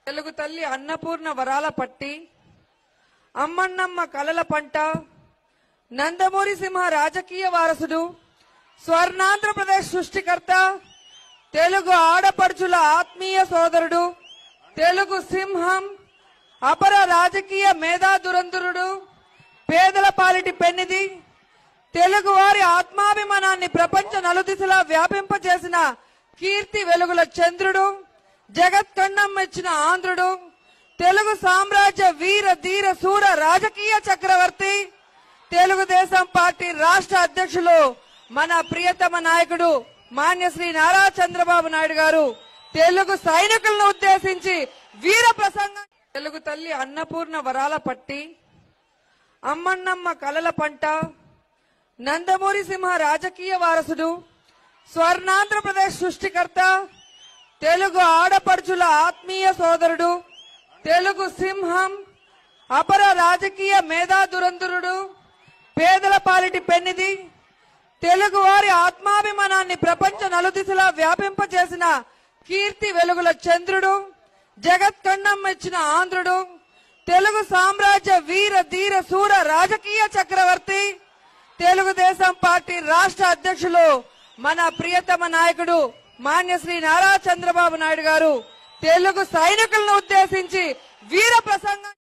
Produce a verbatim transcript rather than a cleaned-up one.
తెలుగు తల్లి అన్నపూర్ణ వరాల పట్టి, అమ్మన్నమ్మ కలల పంట, నందమూరి సింహ రాజకీయ వారసుడు, స్వర్ణాంధ్రప్రదేశ్ సృష్టికర్త, తెలుగు ఆడపడుచుల ఆత్మీయ సోదరుడు, తెలుగు సింహం, అపర రాజకీయ మేధా దురంధరుడు, పేదల పాలిటి పెన్నిది, తెలుగు వారి ఆత్మాభిమానాన్ని ప్రపంచ నలుదిశలా వ్యాపింపచేసిన కీర్తి వెలుగుల చంద్రుడు, జగత్కండం ఇచ్చిన ఆంధ్రుడు, తెలుగు సామ్రాజ్య వీర ధీర శూర రాజకీయ చక్రవర్తి, తెలుగుదేశం పార్టీ రాష్ట్ర అధ్యక్షులు మన ప్రియతమ నాయకుడు మాన్యశ్రీ నారా చంద్రబాబు నాయుడు గారు తెలుగు సైనికులను ఉద్దేశించి వీర ప్రసంగం. తెలుగు తల్లి అన్నపూర్ణ వరాల పట్టి, అమ్మన్నమ్మ కలల పంట, నందమూరి సింహ రాజకీయ వారసుడు, స్వర్ణాంధ్రప్రదేశ్ సృష్టికర్త, తెలుగు ఆడపడుచుల ఆత్మీయ సోదరుడు, తెలుగు సింహం, అపర రాజకీయ మేధా దురంధరుడు, పేదల పాలిటి పెన్నిది, తెలుగు వారి ఆత్మాభిమానాన్ని ప్రపంచ నలుదిశలా వ్యాపింపచేసిన కీర్తి వెలుగుల చంద్రుడు, జగత్కండం ఇచ్చిన ఆంధ్రుడు, తెలుగు సామ్రాజ్య వీర ధీర శూర రాజకీయ చక్రవర్తి, తెలుగుదేశం పార్టీ రాష్ట్ర అధ్యక్షులు మన ప్రియతమ నాయకుడు మాన్యశ్రీ నారా చంద్రబాబు నాయుడు గారు తెలుగు సైనికులను ఉద్దేశించి వీర ప్రసంగం.